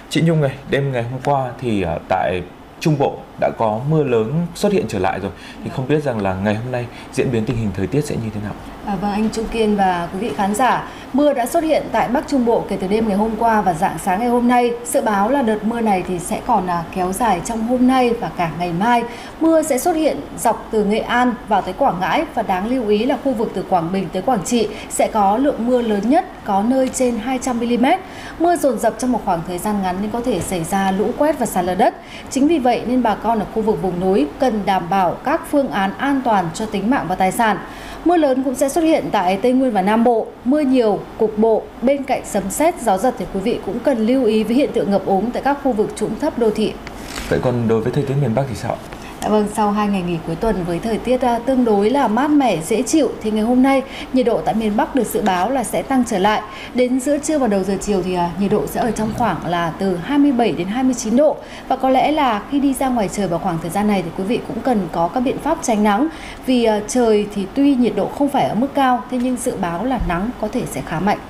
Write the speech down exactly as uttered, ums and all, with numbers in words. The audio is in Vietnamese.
Chị Nhung này, đêm ngày hôm qua thì uh, tại Trung Bộ đã có mưa lớn xuất hiện trở lại rồi. Thì không biết rằng là ngày hôm nay diễn biến tình hình thời tiết sẽ như thế nào? À, vâng, anh Trung Kiên và quý vị khán giả, mưa đã xuất hiện tại Bắc Trung Bộ kể từ đêm ngày hôm qua và rạng sáng ngày hôm nay. Dự báo là đợt mưa này thì sẽ còn à, kéo dài trong hôm nay và cả ngày mai. Mưa sẽ xuất hiện dọc từ Nghệ An vào tới Quảng Ngãi, và đáng lưu ý là khu vực từ Quảng Bình tới Quảng Trị sẽ có lượng mưa lớn nhất, có nơi trên hai trăm mi-li-mét. Mưa dồn dập trong một khoảng thời gian ngắn nên có thể xảy ra lũ quét và sạt lở đất. Chính vì vậy nên bà con ở khu vực vùng núi cần đảm bảo các phương án an toàn cho tính mạng và tài sản. Mưa lớn cũng sẽ xuất hiện tại Tây Nguyên và Nam Bộ, mưa nhiều, cục bộ, bên cạnh sấm sét, gió giật thì quý vị cũng cần lưu ý với hiện tượng ngập úng tại các khu vực trũng thấp đô thị. Vậy còn đối với thời tiết miền Bắc thì sao? Dạ vâng, sau hai ngày nghỉ cuối tuần với thời tiết tương đối là mát mẻ, dễ chịu thì ngày hôm nay nhiệt độ tại miền Bắc được dự báo là sẽ tăng trở lại. Đến giữa trưa và đầu giờ chiều thì nhiệt độ sẽ ở trong khoảng là từ hai mươi bảy đến hai mươi chín độ. Và có lẽ là khi đi ra ngoài trời vào khoảng thời gian này thì quý vị cũng cần có các biện pháp tránh nắng. Vì trời thì tuy nhiệt độ không phải ở mức cao, thế nhưng dự báo là nắng có thể sẽ khá mạnh.